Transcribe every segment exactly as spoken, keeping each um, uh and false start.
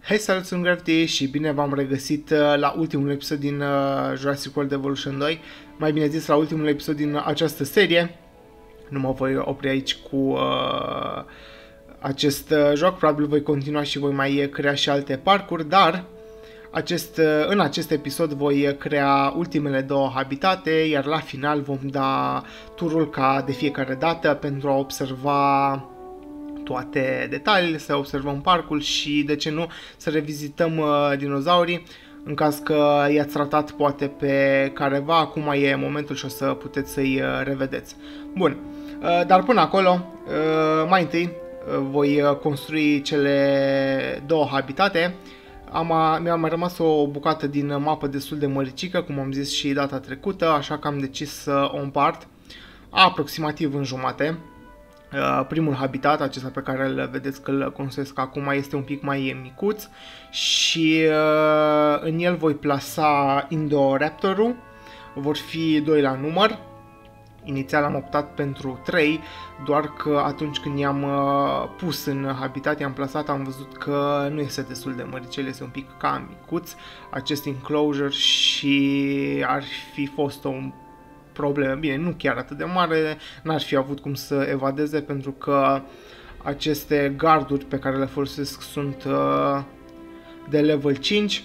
Hei, salut, sunt Grafty și bine v-am regăsit la ultimul episod din Jurassic World Evolution doi, mai bine zis la ultimul episod din această serie. Nu mă voi opri aici cu uh, acest uh, joc, probabil voi continua și voi mai crea și alte parcuri, dar acest, uh, în acest episod voi crea ultimele două habitate, iar la final vom da turul ca de fiecare dată pentru a observa toate detaliile, să observăm parcul și, de ce nu, să revizităm uh, dinozaurii în caz că i-ați ratat poate pe careva. Acum e momentul și o să puteți să-i uh, revedeți. Bun, uh, dar până acolo, uh, mai întâi uh, voi uh, construi cele două habitate. Am, mi-a mai rămas o bucată din mapă destul de măricică, cum am zis și data trecută, așa că am decis să o împart aproximativ în jumate. Uh, primul habitat, acesta pe care îl vedeți că îl construiesc acum, este un pic mai micuț și uh, în el voi plasa Indoraptorul. Vor fi doi la număr. Inițial am optat pentru trei, doar că atunci când i-am uh, pus în habitat, i-am plasat, am văzut că nu este destul de măricel, este un pic cam micuț acest enclosure și ar fi fost o probleme. Bine, nu chiar atât de mare, n-ar fi avut cum să evadeze, pentru că aceste garduri pe care le folosesc sunt uh, de level cinci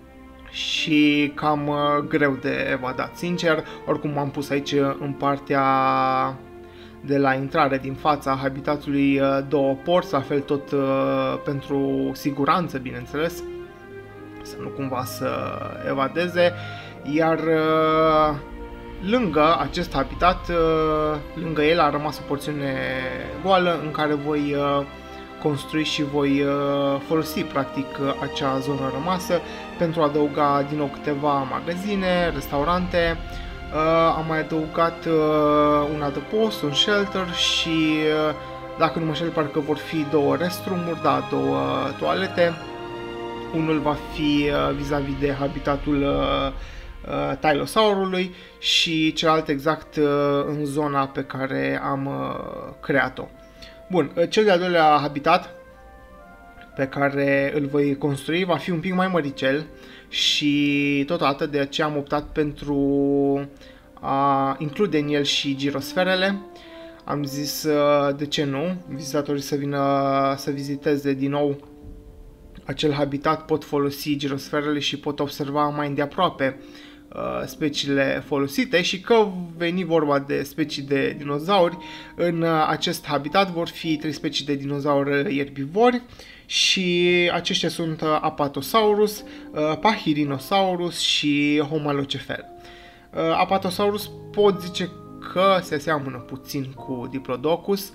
și cam uh, greu de evadat, sincer. Oricum m-am pus aici în partea de la intrare din fața habitatului uh, două porți, la fel tot uh, pentru siguranță, bineînțeles, să nu cumva să evadeze, iar uh, lângă acest habitat, lângă el a rămas o porțiune goală în care voi construi și voi folosi practic acea zonă rămasă pentru a adăuga din nou câteva magazine, restaurante. Am mai adăugat un adăpost, un shelter și, dacă nu mă înșel, parcă vor fi două restroom-uri, da, două toalete. Unul va fi vis-a-vis de habitatul Uh, Tylosaurului și celălalt exact uh, în zona pe care am uh, creat-o. Bun, uh, cel de-al doilea habitat pe care îl voi construi va fi un pic mai măricel și totodată de aceea am optat pentru a include în el și girosferele. Am zis uh, de ce nu, vizitatorii să vină să viziteze din nou acel habitat, pot folosi girosferele și pot observa mai îndeaproape speciile folosite, și că veni vorba de specii de dinozauri, în acest habitat vor fi trei specii de dinozauri ierbivori și aceștia sunt Apatosaurus, Pachyrhinosaurus și Homalocephel. Apatosaurus pot zice că se seamănă puțin cu Diplodocus.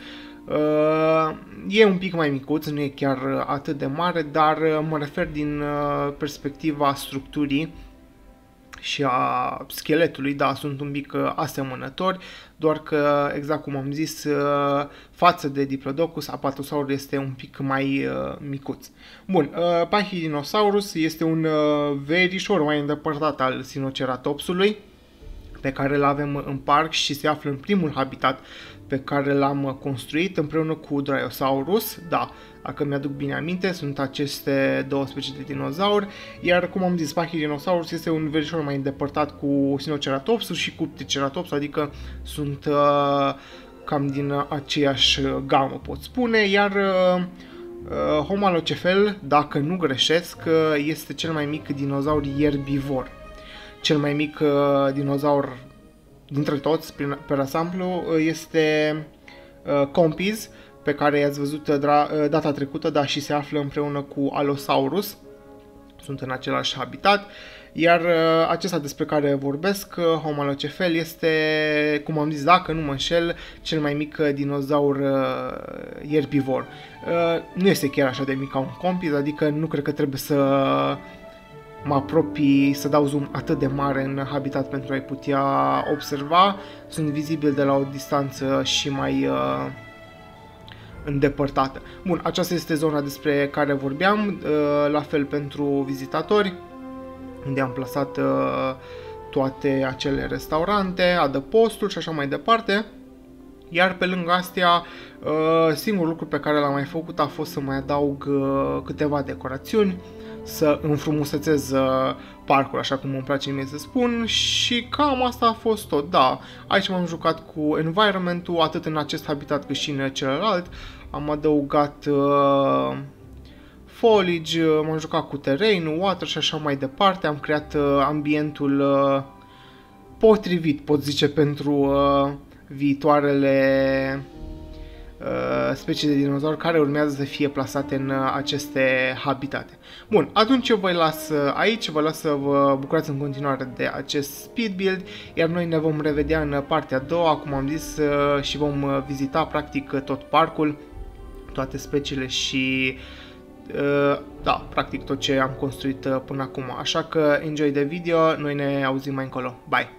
E un pic mai micuț, nu e chiar atât de mare, dar mă refer din perspectiva structurii și a scheletului, da, sunt un pic asemănători, doar că, exact cum am zis, față de Diplodocus, Apatosaurus este un pic mai micuț. Bun, Pachyrhinosaurus este un verișor mai îndepărtat al Sinoceratopsului, pe care îl avem în parc și se află în primul habitat pe care l-am construit împreună cu Dryosaurus. Da, dacă mi-aduc bine aminte, sunt aceste două specii de dinozauri, iar, cum am zis, Pachyrhinosaurus este un verișor mai îndepărtat cu Sinoceratopsul și cu Triceratops, adică sunt uh, cam din aceeași gamă, pot spune, iar uh, uh, Homalocephel, dacă nu greșesc, uh, este cel mai mic dinozaur ierbivor. Cel mai mic uh, dinozaur dintre toți, prin, pe ansamblu, este uh, Compiz, pe care i-ați văzut dra, data trecută, dar și se află împreună cu Allosaurus. Sunt în același habitat. Iar uh, acesta despre care vorbesc, uh, Homalocephel, este, cum am zis, dacă nu mă înșel, cel mai mic dinozaur uh, ierbivor. Uh, nu este chiar așa de mic ca un Compiz, adică nu cred că trebuie să mă apropii, să dau zoom atât de mare în habitat pentru a-i putea observa. Sunt vizibil de la o distanță și mai uh, îndepărtată. Bun, aceasta este zona despre care vorbeam, uh, la fel pentru vizitatori, unde am plasat uh, toate acele restaurante, adăpostul și așa mai departe. Iar pe lângă astea, singurul lucru pe care l-am mai făcut a fost să mai adaug câteva decorațiuni, să înfrumusețez parcul, așa cum îmi place mie să spun, și cam asta a fost tot. Da, aici m-am jucat cu environment-ul, atât în acest habitat cât și în celălalt. Am adăugat uh, foliage, m-am jucat cu terenul, water și așa mai departe. Am creat uh, ambientul uh, potrivit, pot zice, pentru uh, viitoarele uh, specii de dinozauri care urmează să fie plasate în uh, aceste habitate. Bun, atunci eu vă las uh, aici, vă las să vă bucurați în continuare de acest speed build, iar noi ne vom revedea în partea a doua, cum am zis, uh, și vom uh, vizita practic tot parcul, toate speciile și uh, da, practic tot ce am construit uh, până acum. Așa că enjoy the video, noi ne auzim mai încolo. Bye!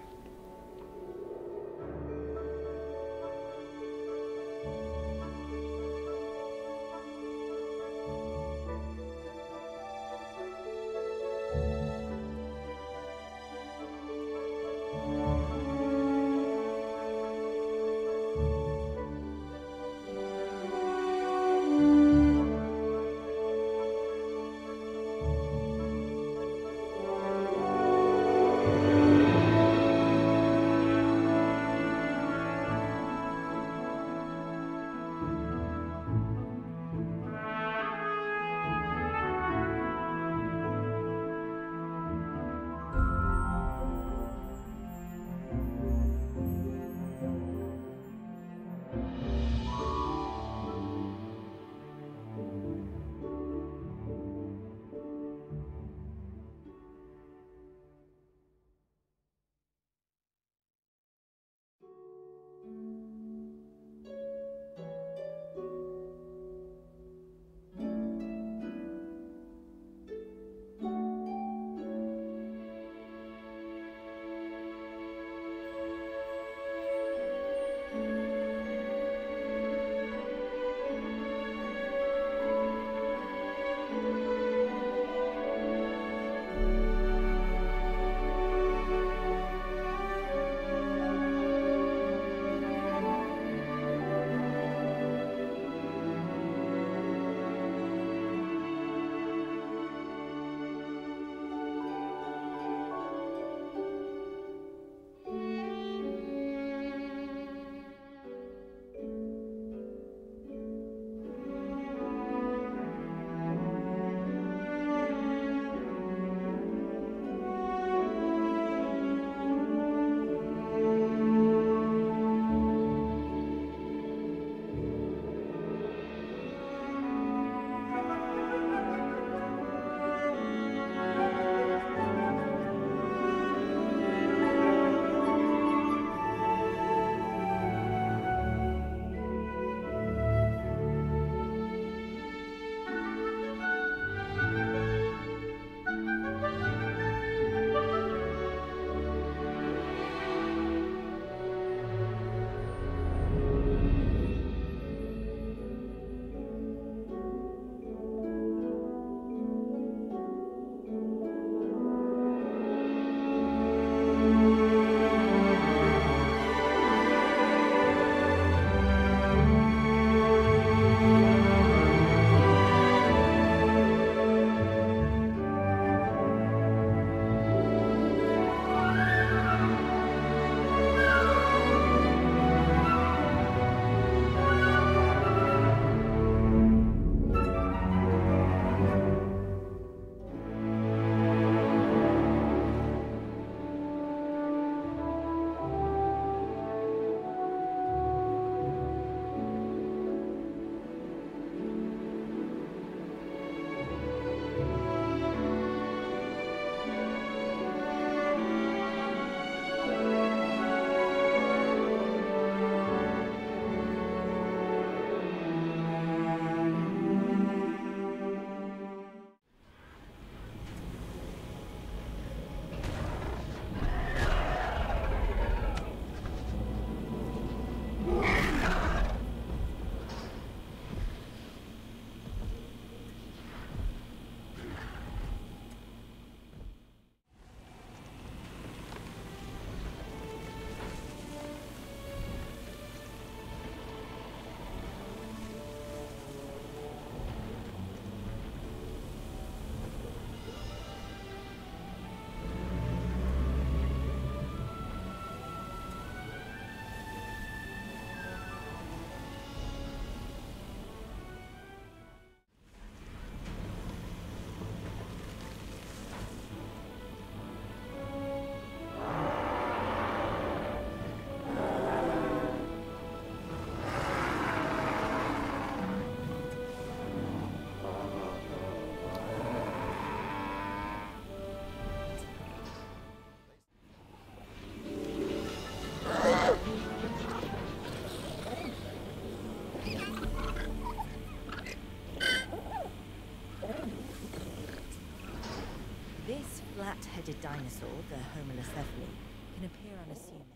rat-headed dinosaur, the Homalocephale, can appear unassuming.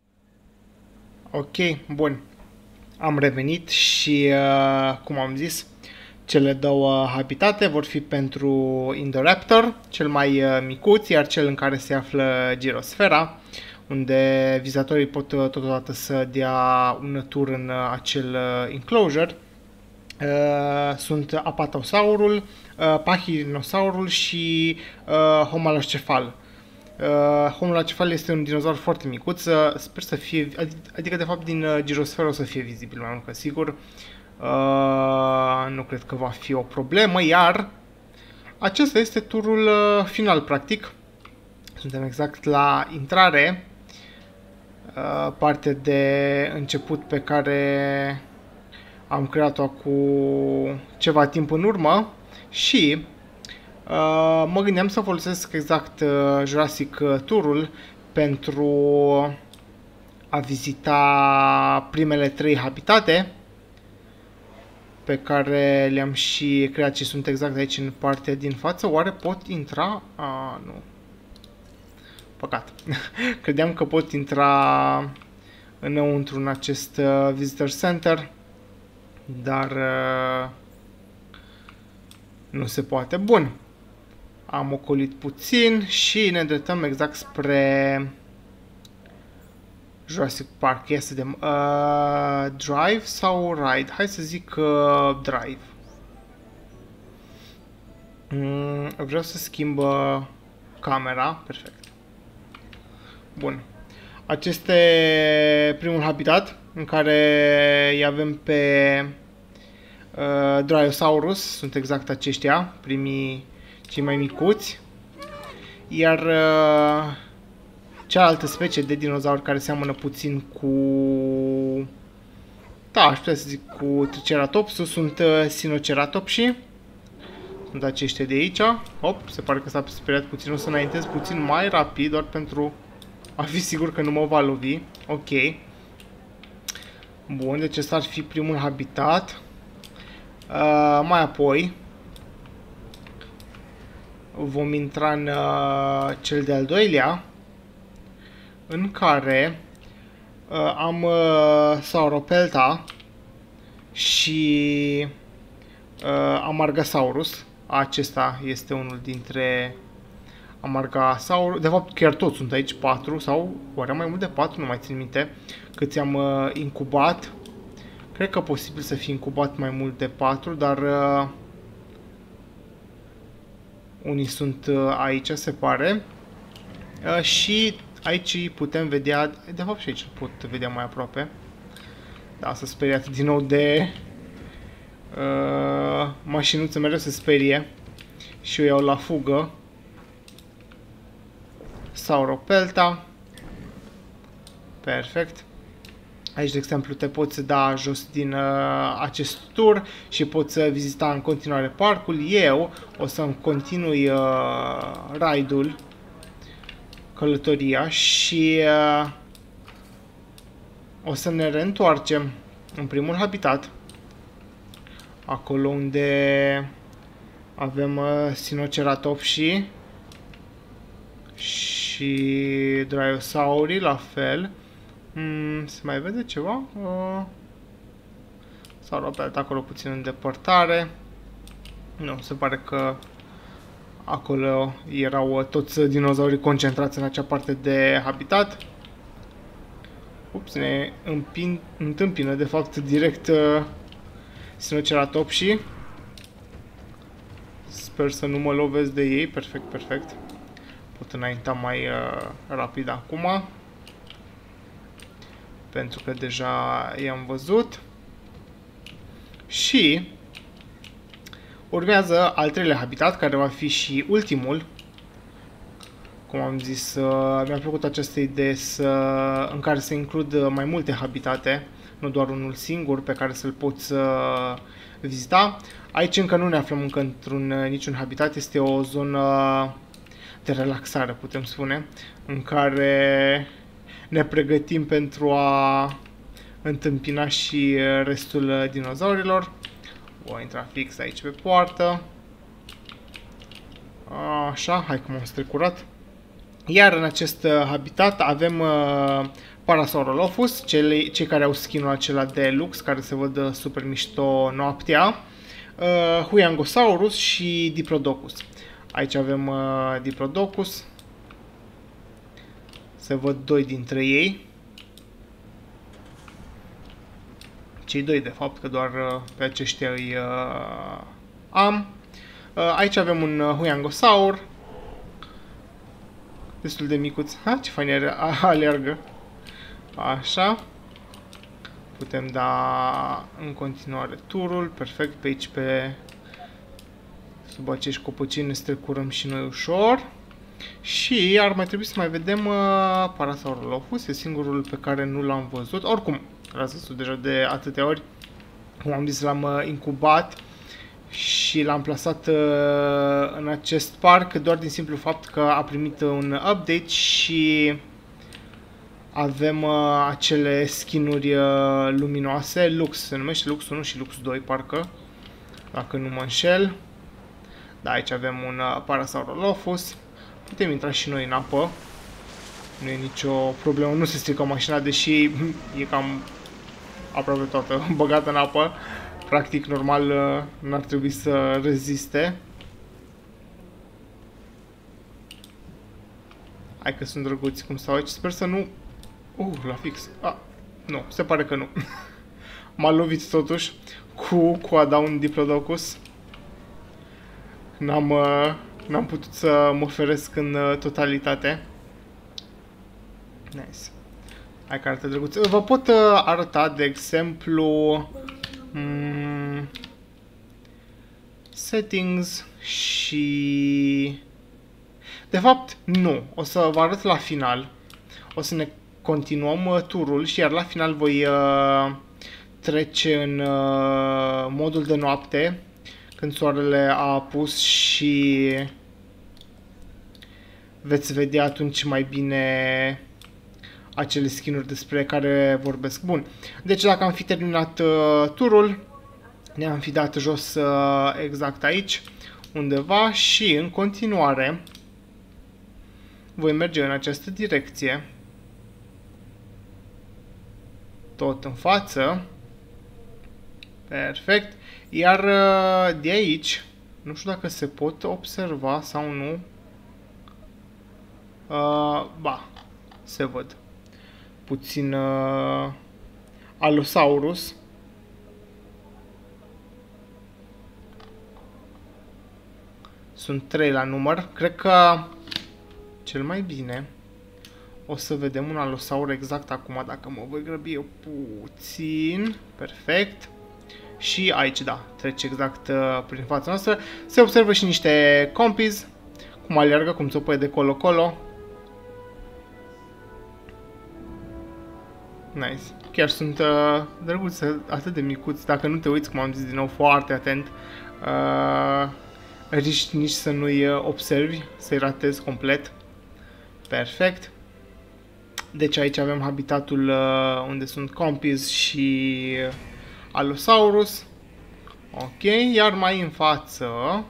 Ok, bun. Am revenit și, uh, cum am zis, cele două habitate vor fi pentru Indoraptor, cel mai uh, micuț, iar cel în care se află girosfera, unde vizatorii pot uh, totodată să dea un tur în uh, acel uh, enclosure. Uh, sunt Apatosaurul, uh, Pachyrhinosaurul și uh, Homalocephal. Uh, Homalocephal este un dinozaur foarte micuț, uh, sper să fie, adică de fapt din uh, girosferă o să fie vizibil mai mult ca sigur. Uh, nu cred că va fi o problemă, iar acesta este turul uh, final practic. Suntem exact la intrare, uh, parte de început pe care am creat-o cu ceva timp în urmă și uh, mă gândeam să folosesc exact uh, Jurassic Tour-ul pentru a vizita primele trei habitate pe care le-am și creat și sunt exact aici în partea din față. Oare pot intra? A, nu. Păcat. Credeam că pot intra înăuntru în acest uh, Visitor Center, dar uh, nu se poate. Bun. Am ocolit puțin și ne îndreptăm exact spre Jurassic Park. Ia să vedem. Uh, drive sau ride? Hai să zic uh, drive. Mm, vreau să schimb uh, camera. Perfect. Bun. Acesta e primul habitat în care îi avem pe uh, Dryosaurus. Sunt exact aceștia, primii cei mai micuți. Iar uh, cealaltă specie de dinozauri care seamănă puțin cu... Da, aș putea să zic cu Triceratopsul, sunt uh, Sinoceratopsii. Sunt aceștia de aici. Hop, se pare că s-a speriat puțin. O să înaintez puțin mai rapid, doar pentru a fi sigur că nu mă va lovi. Ok. Bun, deci ăsta ar fi primul habitat. Uh, mai apoi vom intra în uh, cel de-al doilea, în care uh, am uh, Sauropelta și uh, Amargasaurus. Acesta este unul dintre Amargasaurus. De fapt, chiar toți sunt aici, patru sau oare mai mult de patru, nu mai țin minte câți am uh, incubat. Cred că posibil să fie incubat mai mult de patru, dar uh, unii sunt uh, aici, se pare. Uh, și aici putem vedea, de fapt și aici pot vedea mai aproape. Da, s-a speriat din nou de uh, mașinuță, mereu se sperie și o iau la fugă. Sauropelta. Perfect. Aici, de exemplu, te poți da jos din uh, acest tur și poți uh, vizita în continuare parcul. Eu o să-mi continui uh, ride-ul, călătoria și uh, o să ne reîntoarcem în primul habitat, acolo unde avem uh, Sinoceratopsii și Dryosaurii, la fel. Mm, se mai vede ceva? Uh, Sauropelta acolo puțin în depărtare. Nu, se pare că acolo erau toți dinozaurii concentrați în acea parte de habitat. Ups, ne împin, întâmpină de fapt direct uh, Sinoceratopsii. Sper să nu mă lovesc de ei. Perfect, perfect. Pot înainta mai uh, rapid acum, pentru că deja i-am văzut. Și urmează al treilea habitat, care va fi și ultimul. Cum am zis, uh, mi-a plăcut această idee să, în care se includ mai multe habitate, nu doar unul singur pe care să-l poți uh, vizita. Aici încă nu ne aflăm încă într-un niciun habitat, este o zonă de relaxare, putem spune, în care ne pregătim pentru a întâmpina și restul dinozaurilor. Voi intra fix aici pe poartă. Așa, hai că m-am strecurat. Iar în acest uh, habitat avem uh, Parasaurolophus, cei, cei care au skin-ul acela de lux, care se văd uh, super mișto noaptea, uh, Huyangosaurus și Diplodocus. Aici avem uh, Diplodocus, se văd doi dintre ei, cei doi de fapt, că doar uh, pe aceștia îi uh, am. Uh, aici avem un uh, Huyangosaur, destul de micuț. Ha, ce fain are, aleargă. Așa. Putem da în continuare turul. Perfect. Pe aici, pe sub acești copăcini, ne strecurăm și noi ușor. Și ar mai trebui să mai vedem uh, Parasaurolophus. E singurul pe care nu l-am văzut. Oricum, l-ați văzut deja de atâtea ori. Cum am zis, l-am uh, incubat și l-am plasat uh, în acest parc doar din simplu fapt că a primit un update și avem uh, acele skin-uri uh, luminoase. Lux, se numește Lux unu și Lux doi, parcă, dacă nu mă înșel. Da, aici avem un uh, Parasaurolophus. Putem intra și noi în apă. Nu e nicio problemă, nu se strică mașina, deși e cam aproape toată băgată în apă. Practic, normal, n-ar trebui să reziste. Hai că sunt drăguți cum stau aici. Sper să nu... Uh, la fix. Ah, nu, se pare că nu. M-a lovit totuși cu coada un Diplodocus. N-am uh, n-am putut să mă feresc în uh, totalitate. Nice. Hai că arată drăguț. Vă pot uh, arăta, de exemplu... Mm, settings și... De fapt, nu. O să vă arăt la final. O să ne continuăm uh, turul și iar la final voi uh, trece în uh, modul de noapte, când soarele a apus, și veți vedea atunci mai bine acele skin-uri despre care vorbesc. Bun. Deci dacă am fi terminat uh, turul, ne-am fi dat jos uh, exact aici, undeva, și în continuare voi merge în această direcție, tot în față. Perfect. Iar uh, de aici, nu știu dacă se pot observa sau nu. Uh, ba, se văd puțin uh, Allosaurus. Sunt trei la număr. Cred că cel mai bine o să vedem un Allosaur exact acum, dacă mă voi grăbi eu puțin. Perfect. Și aici, da, trece exact uh, prin fața noastră. Se observă și niște compies, cum aleargă, cum țopăie de colo-colo. Nice. Chiar sunt uh, drăguți, atât de micuți. Dacă nu te uiți, cum am zis din nou, foarte atent, uh, riști nici să nu-i observi, să-i ratezi complet. Perfect. Deci aici avem habitatul uh, unde sunt compies și Allosaurus. Ok, iar mai în față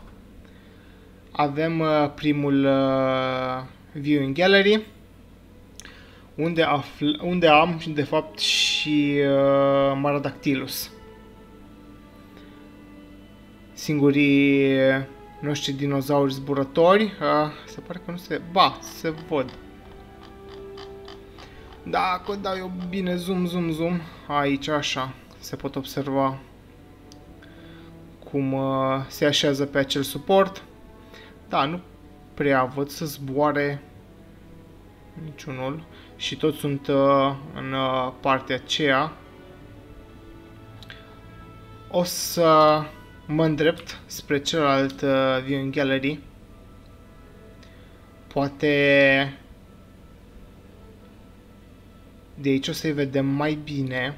avem uh, primul uh, viewing gallery, unde, afl unde am de fapt și uh, Maradactylus, singurii noștri dinozauri zburători. Uh, se pare că nu se... Ba, se văd. Dacă dau eu bine zoom, zoom, zoom, aici așa, se pot observa cum uh, se așează pe acel suport. Da, nu prea văd să zboare niciunul și toți sunt uh, în uh, partea aceea. O să mă îndrept spre celălalt uh, viewing gallery. Poate de aici o să-i vedem mai bine.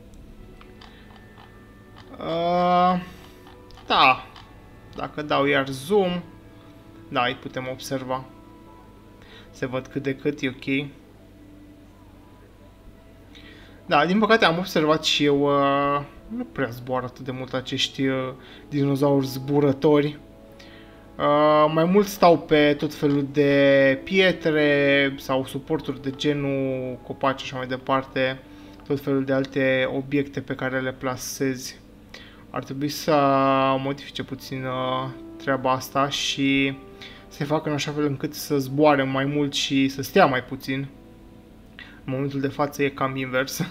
Uh, da, dacă dau iar zoom, da, îi putem observa. Se văd cât de cât, e ok. Da, din păcate am observat și eu, uh, nu prea zboară atât de mult acești uh, dinozauri zburători. Uh, mai mult stau pe tot felul de pietre sau suporturi de genul copaci și așa mai departe, tot felul de alte obiecte pe care le plasezi. Ar trebui să modifice puțin uh, treaba asta și să facă în așa fel încât să zboare mai mult și să stea mai puțin. În momentul de față e cam invers.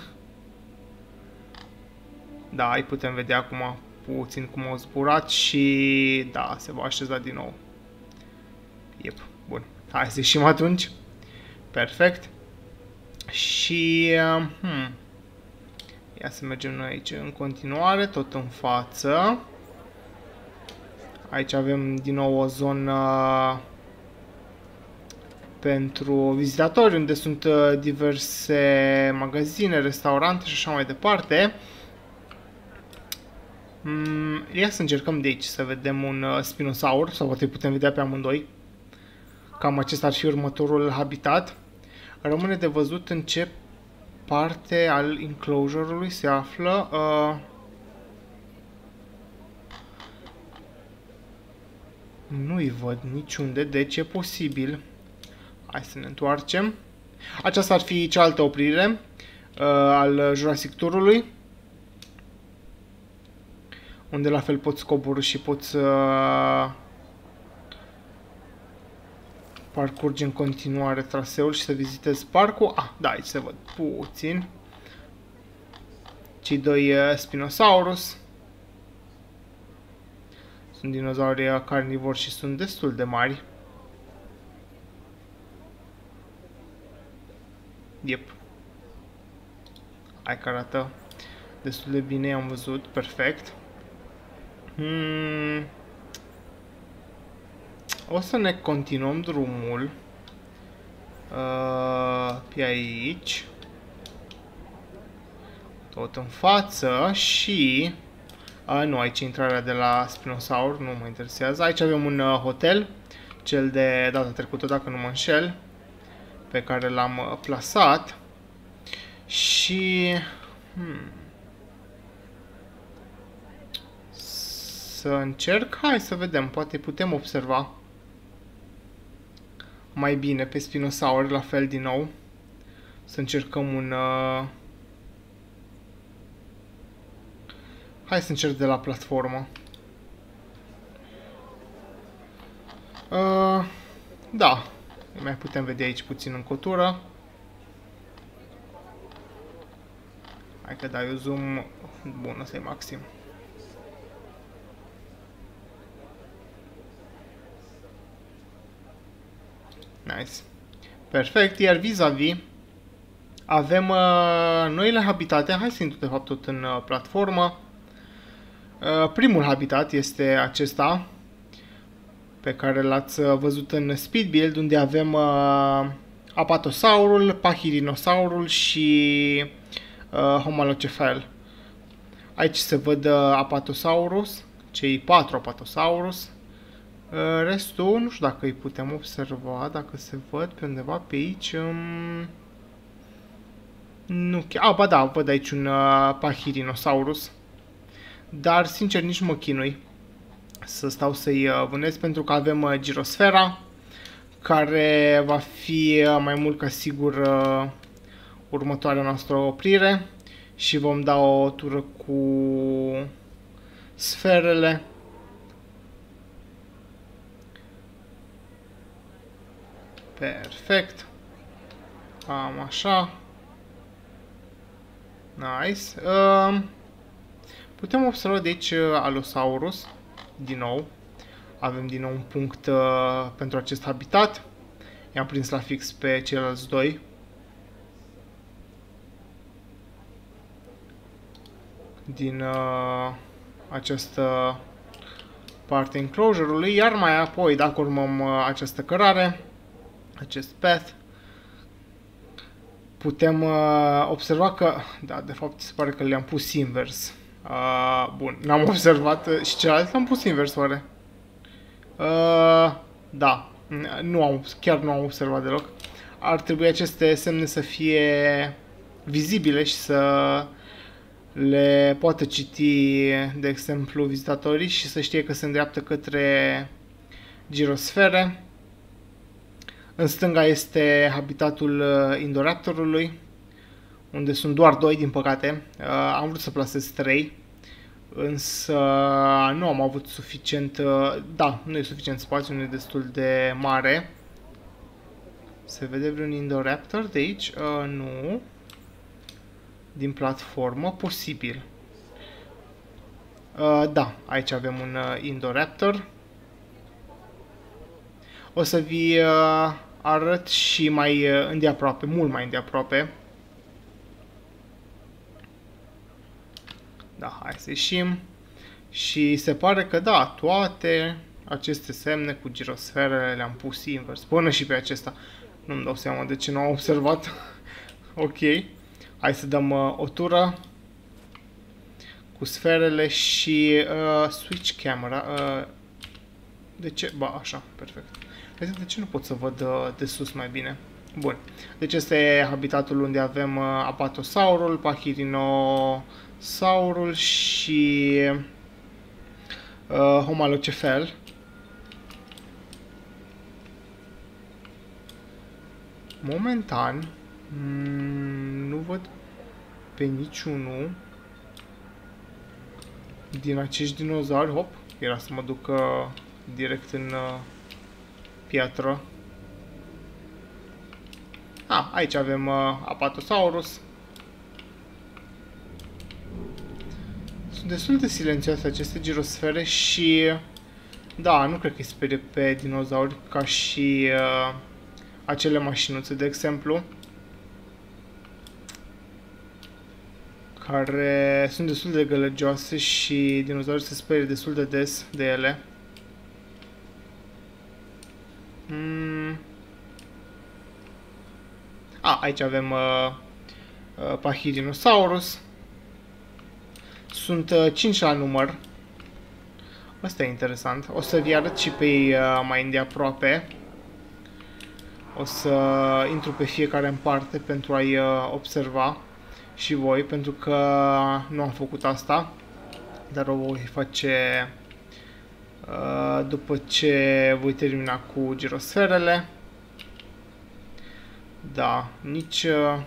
Da, îi putem vedea acum puțin cum au zburat și da, se va așeza din nou. Yep, bun. Hai să ieșim atunci. Perfect. Și hmm, ia să mergem noi aici în continuare, tot în față. Aici avem din nou o zonă pentru vizitatori, unde sunt diverse magazine, restaurante și așa mai departe. Mm, ia să încercăm de aici să vedem un uh, spinosaur, sau poate putem vedea pe amândoi. Cam acesta ar fi următorul habitat. Rămâne de văzut în ce parte al enclosure-ului se află. Uh, Nu-i văd niciunde, deci e posibil. Hai să ne întoarcem. Aceasta ar fi cealaltă oprire uh, al Jurassic Tour-ului, unde la fel poți coborî și poți uh, parcurge în continuare traseul și să vizitezi parcul. Ah, da, aici se văd puțin. Cei doi uh, Spinosaurus. Sunt dinozauri carnivori și sunt destul de mari. Yep. Hai că arată destul de bine, am văzut, perfect. Hmm. O să ne continuăm drumul uh, pe aici, tot în față și uh, nu, aici e intrarea de la Spinosaur, nu mă interesează. Aici avem un uh, hotel, cel de data trecută, dacă nu mă înșel, pe care l-am uh, plasat. Și hmm, să încerc, hai să vedem, poate putem observa mai bine pe Spinosaur, la fel din nou. Să încercăm un... Uh... Hai să încerc de la platformă. Uh, da, mai putem vedea aici puțin în cotură. Hai că dai o zoom. Bun, ăsta e maxim. Nice. Perfect, iar vis-a-vis avem uh, noile habitate. Hai să intru de fapt tot în uh, platformă. Uh, primul habitat este acesta, pe care l-ați văzut în Speed Build, unde avem uh, Apatosaurul, Pachyrhinosaurul și uh, Homalocephale. Aici se văd uh, Apatosaurus, cei patru Apatosaurus. Uh, restul, nu știu dacă îi putem observa, dacă se văd pe undeva pe aici. Um... Nu chiar. Ah, ba da, văd aici un uh, Pachyrhinosaurus. Dar, sincer, nici mă chinui să stau să-i uh, vânez, pentru că avem uh, girosfera, care va fi uh, mai mult ca sigur uh, următoarea noastră oprire. Și vom da o tură cu sferele. Perfect. Am așa. Nice. Uh, putem observa de aici Allosaurus. Din nou. Avem din nou un punct uh, pentru acest habitat. I-am prins la fix pe ceilalți doi. Din uh, această parte enclosure-ului. Iar mai apoi, dacă urmăm uh, această cărare, acest path, putem uh, observa că, da, de fapt se pare că le-am pus invers. Uh, bun, n-am observat. Uh, și celălalt l-am pus invers, oare? Uh, da, nu am, chiar nu am observat deloc. Ar trebui aceste semne să fie vizibile și să le poată citi, de exemplu, vizitatorii și să știe că se îndreaptă către girosfere. În stânga este habitatul uh, Indoraptorului, unde sunt doar doi, din păcate. Uh, am vrut să plasez trei, însă nu am avut suficient... Uh, da, nu e suficient spațiu, nu e destul de mare. Se vede vreun Indoraptor de aici? Uh, nu. Din platformă, posibil. Uh, da, aici avem un uh, Indoraptor. O să vi uh, arăt și mai uh, îndeaproape, mult mai îndeaproape. Da, hai să ieșim. Și se pare că da, toate aceste semne cu girosferele le-am pus invers. Până și pe acesta. Nu-mi dau seama de ce nu am observat. Ok. Hai să dăm uh, o tură cu sferele și uh, switch camera. Uh, de ce? Ba, așa, perfect. De ce nu pot să văd uh, de sus mai bine? Bun. Deci este e habitatul unde avem uh, Apatosaurul, Pachyrhinosaurul și uh, Homalocefel. Momentan nu văd pe niciunul din acești dinozauri. Hop, era să mă duc uh, direct în uh, piatră. Ah, aici avem uh, Apatosaurus. Sunt destul de silențioase aceste girosfere și da, nu cred că îi sperie pe dinozauri ca și uh, acele mașinuțe, de exemplu, care sunt destul de gălăgioase și dinozaurii se sperie destul de des de ele. Hmm. A, aici avem uh, uh, Pachyrhinosaurus. Sunt uh, cinci la număr. Asta e interesant. O să vi arăt și pe ei uh, mai îndeaproape. O să intru pe fiecare în parte pentru a-i uh, observa și voi, pentru că nu am făcut asta, dar o voi face uh, după ce voi termina cu girosferele. Da, nici... Uh,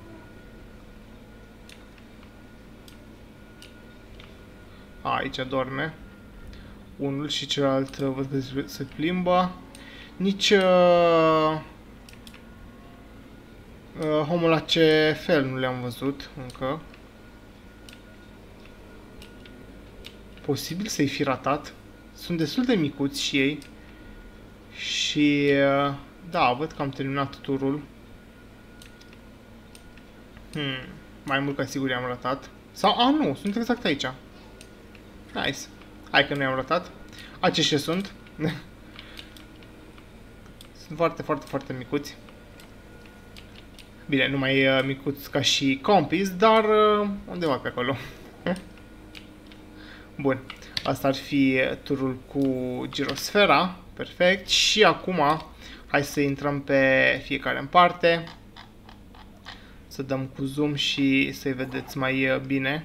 a, aici dorme unul și celălalt uh, văd că se plimbă. Nici... Uh, Uh, Homolocefel nu le-am văzut încă. Posibil să-i fi ratat. Sunt destul de micuți și ei. Și uh, da, văd că am terminat turul. Hmm, mai mult ca sigur i-am ratat. Sau, a, nu, sunt exact aici. Nice. Hai că nu i-am ratat. Aceștia sunt. Sunt foarte, foarte, foarte micuți. Bine, nu mai uh, micuți ca și Compis, dar uh, undeva pe acolo. Bun, asta ar fi turul cu girosfera. Perfect. Și acum, hai să intrăm pe fiecare în parte. Să dăm cu zoom și să-i vedeți mai uh, bine.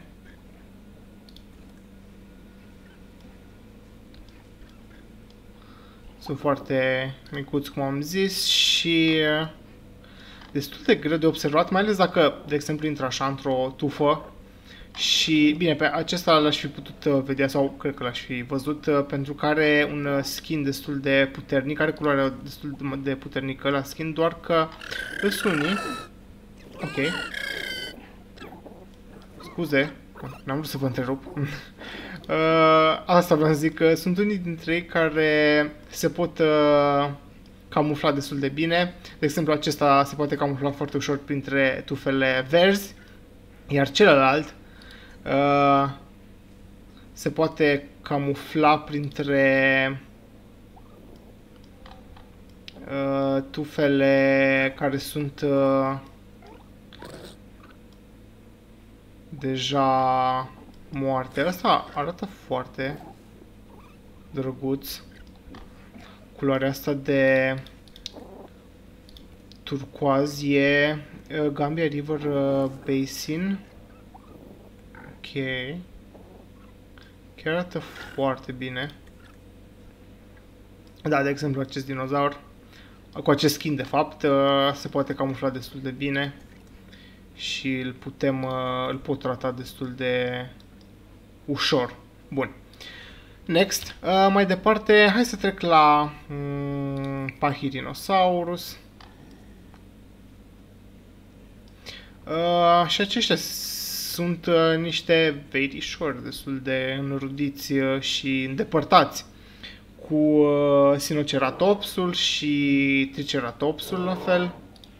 Sunt foarte micuți, cum am zis, și... Uh, destul de greu de observat, mai ales dacă, de exemplu, intră așa într-o tufă și, bine, pe acesta l-aș fi putut vedea, sau cred că l-aș fi văzut, pentru că are un skin destul de puternic, are culoarea destul de puternică la skin, doar că îl suni. Ok. Scuze, n-am vrut să vă întrerup. uh, asta vreau să zic, că sunt unii dintre ei care se pot... Uh, camufla destul de bine. De exemplu, acesta se poate camufla foarte ușor printre tufele verzi, iar celălalt uh, se poate camufla printre uh, tufele care sunt uh, deja moarte. Asta arată foarte drăguț. Culoarea asta de turcoaz e uh, Gambia River uh, Basin. Ok. Chiar arată foarte bine. Da, de exemplu, acest dinozaur, cu acest skin, de fapt, se poate camufla destul de bine și îl putem, îl pot trata destul de ușor. Bun. Next. Uh, mai departe, hai să trec la um, Pachyrhinosaurus. Uh, și aceștia sunt uh, niște verișori destul de înrudiți uh, și îndepărtați cu uh, Sinoceratopsul și Triceratopsul la fel.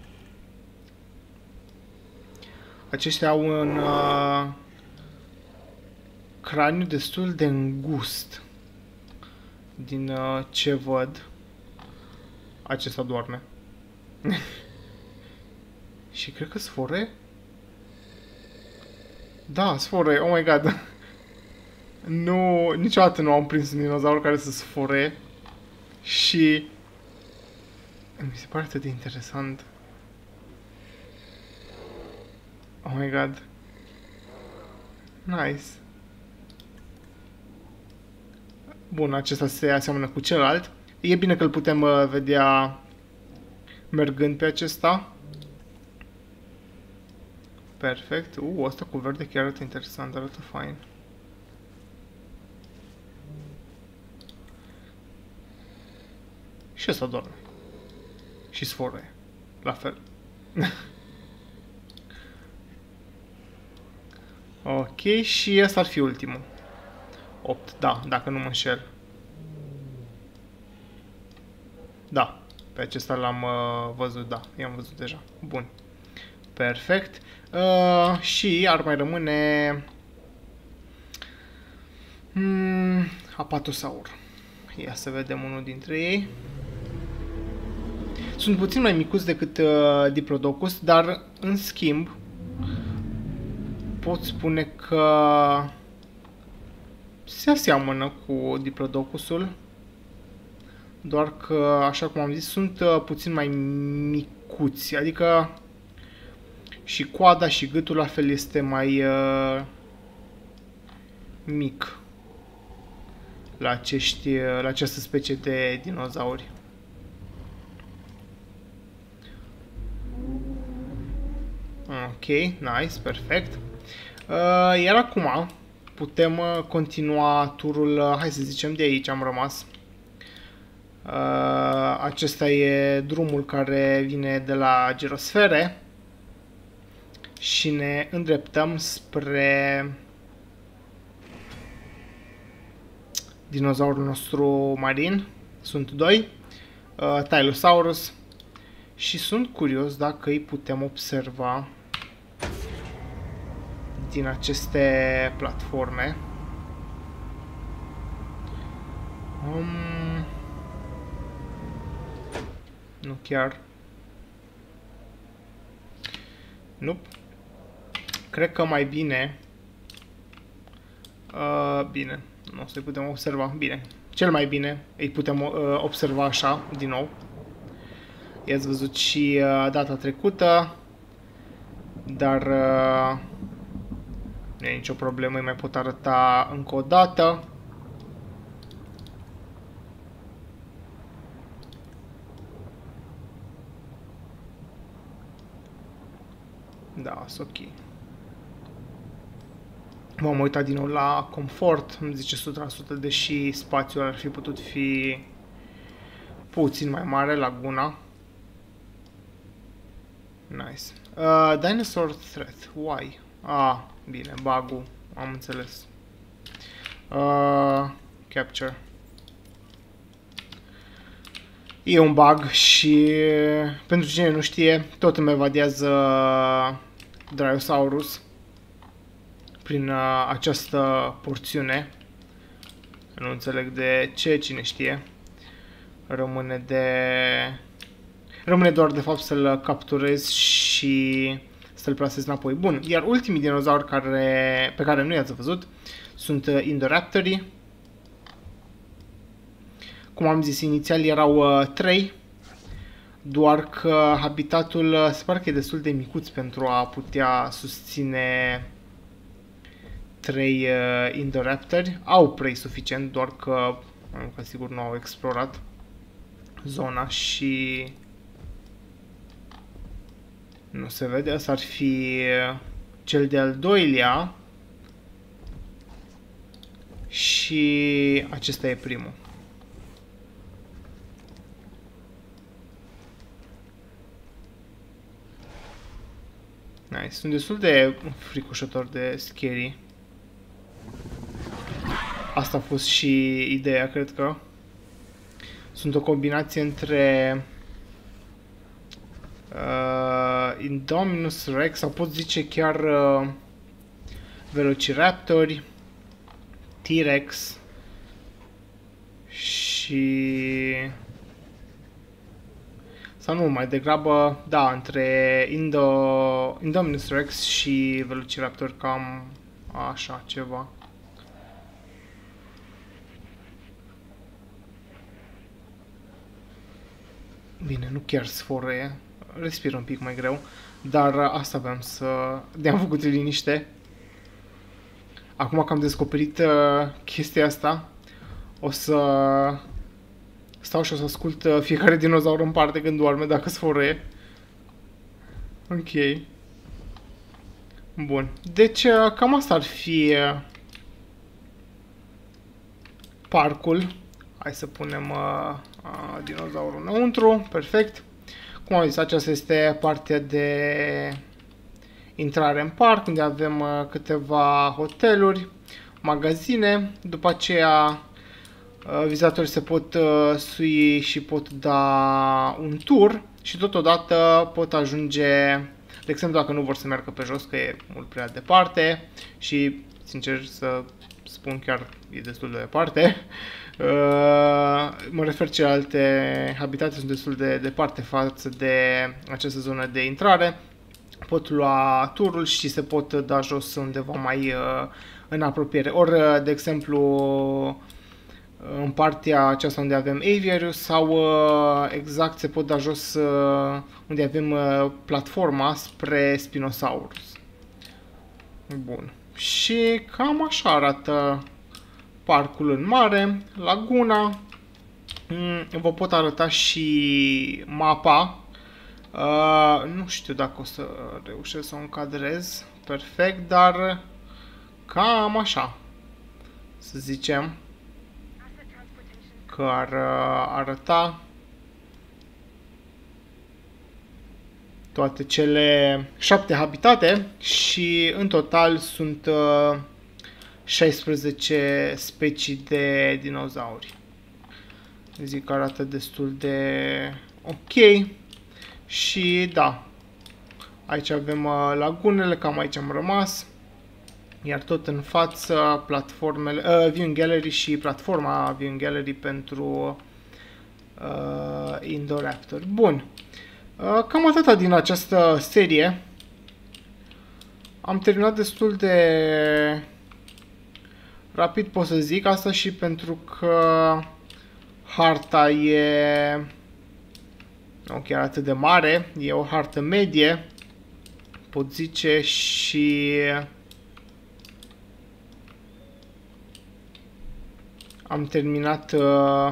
Aceștia au un uh, craniu destul de îngust. Din uh, ce văd, acesta doarme. Și cred că sfore? Da, sfore, oh my god. Nu, niciodată nu am prins un dinozaur care să sfore. Și mi se pare atât de interesant. Oh my god. Nice. Bun, acesta se aseamănă cu celălalt. E bine că îl putem uh, vedea mergând pe acesta. Perfect. Uh, ăsta cu verde chiar arată interesant, arată fain. Și ăsta doarme. Și sfore. La fel. Ok, și ăsta ar fi ultimul. opt, da, dacă nu mă înșel. Da, pe acesta l-am uh, văzut, da, i-am văzut deja. Bun. Perfect. Uh, și ar mai rămâne hmm, Apatosaur. Ia să vedem unul dintre ei. Sunt puțin mai micuți decât uh, Diplodocus, dar în schimb pot spune că se aseamănă cu Diplodocusul, doar că, așa cum am zis, sunt uh, puțin mai micuți, adică și coada și gâtul la fel este mai uh, mic la, acești, uh, la această specie de dinozauri. Ok, nice, perfect. Uh, iar acum putem uh, continua turul, uh, hai să zicem, de aici am rămas. Uh, acesta e drumul care vine de la Gerosfere și ne îndreptăm spre dinozaurul nostru marin. Sunt doi, uh, Tylosaurus, și sunt curios dacă îi putem observa din aceste platforme. Um, nu chiar. Nu. Cred că mai bine. Uh, bine. Nu o să-i putem observa. Bine. Cel mai bine îi putem uh, observa așa, din nou. I-ați văzut și uh, data trecută. Dar uh, nu e nicio problemă, îi mai pot arăta încă o dată. Da, sunt ok. M-am uitat din nou la confort, îmi zice o sută la sută, deși spațiul ar fi putut fi puțin mai mare, laguna. Nice. Uh, dinosaur threat, why? Ah, bine, bug-ul, am înțeles. Uh, capture. E un bug și, pentru cine nu știe, tot îmi evadează Dryosaurus prin uh, această porțiune. Nu înțeleg de ce, cine știe. Rămâne de... Rămâne doar de fapt să-l capturez și să-l plasez înapoi. Bun, iar ultimii dinozauri care, pe care nu i-ați văzut sunt Indoraptorii. Cum am zis, inițial erau uh, trei, doar că habitatul uh, se pare că e destul de micuț pentru a putea susține trei uh, Indoraptori. Au prey suficient, doar că, că sigur nu au explorat. zona și nu se vede. Ăsta ar fi cel de-al doilea și acesta e primul. Nice. Sunt destul de fricoșător de scary. Asta a fost și ideea, cred că. Sunt o combinație între uh, Indominus Rex, sau pot zice chiar uh, Velociraptori, T-Rex și... sau nu, mai degrabă, da, între Indo... Indominus Rex și Velociraptor, cam așa ceva. Bine, nu chiar sfărăie, respir un pic mai greu, dar asta aveam să... de-am făcut liniște. Acum că am descoperit uh, chestia asta, o să stau și o să ascult uh, fiecare dinozaur în parte când doarme, dacă sfărăie. Ok. Bun. Deci, uh, cam asta ar fi uh, parcul. Hai să punem uh, uh, dinozaurul înăuntru. Perfect. Cum am zis, aceasta este partea de intrare în parc, unde avem uh, câteva hoteluri, magazine. După aceea, uh, vizitorii se pot uh, sui și pot da un tur și totodată pot ajunge, de exemplu, dacă nu vor să meargă pe jos, că e mult prea departe și, sincer să spun, chiar e destul de departe. Uh, mă refer celelalte habitate sunt destul de departe față de această zonă de intrare. Pot lua turul și se pot da jos undeva mai uh, în apropiere. Ori, uh, de exemplu, în partea aceasta unde avem Aviarius sau uh, exact se pot da jos uh, unde avem uh, platforma spre Spinosaurus. Bun. Și cam așa arată parcul în mare, laguna. Vă pot arăta și mapa. Uh, nu știu dacă o să reușesc să o încadrez perfect, dar cam așa, să zicem, că ar arăta toate cele șapte habitate și în total sunt uh, șaisprezece specii de dinozauri. Zic că arată destul de ok. Și da, aici avem uh, lagunele, cam aici am rămas. Iar tot în față platformele, uh, Viewing Gallery și platforma Viewing Gallery pentru uh, Indoraptor. Bun. Uh, cam atâta din această serie. Am terminat destul de rapid, pot să zic, asta și pentru că harta e nu chiar atât de mare, e o hartă medie, pot zice, și am terminat uh,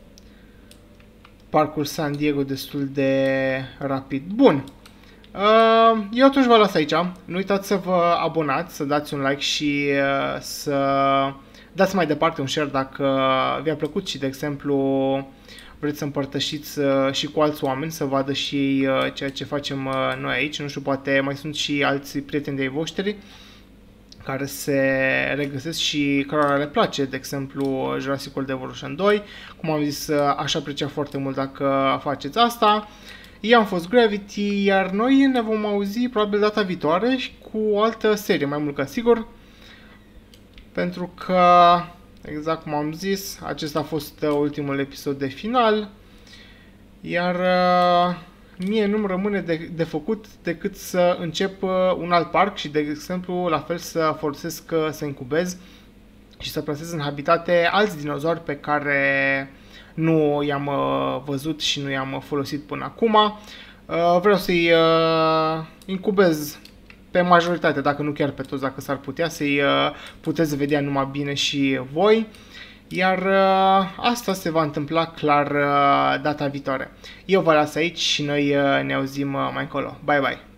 parcul San Diego destul de rapid. Bun. Uh, eu atunci vă las aici. Nu uitați să vă abonați, să dați un like și uh, să dați mai departe un share dacă vi-a plăcut și, de exemplu, vreți să împărtășiți uh, și cu alți oameni, să vadă și ei uh, ceea ce facem uh, noi aici. Nu știu, poate mai sunt și alți prieteni de-ai voștri care se regăsesc și cărora le place, de exemplu, Jurassic World Evolution doi. Cum am zis, aș aprecia foarte mult dacă faceți asta. Eu am fost Gravity, iar noi ne vom auzi probabil data viitoare și cu o altă serie, mai mult ca sigur. Pentru că, exact cum am zis, acesta a fost ultimul episod de final. Iar mie nu-mi rămâne de, de făcut decât să încep un alt parc și, de exemplu, la fel să folosesc, să incubez și să plasez în habitate alți dinozauri pe care nu i-am văzut și nu i-am folosit până acum. Vreau să-i incubez pe majoritate, dacă nu chiar pe toți, dacă s-ar putea, să-i puteți vedea numai bine și voi. Iar uh, asta se va întâmpla clar uh, data viitoare. Eu vă las aici și noi uh, ne auzim uh, mai încolo. Bye bye!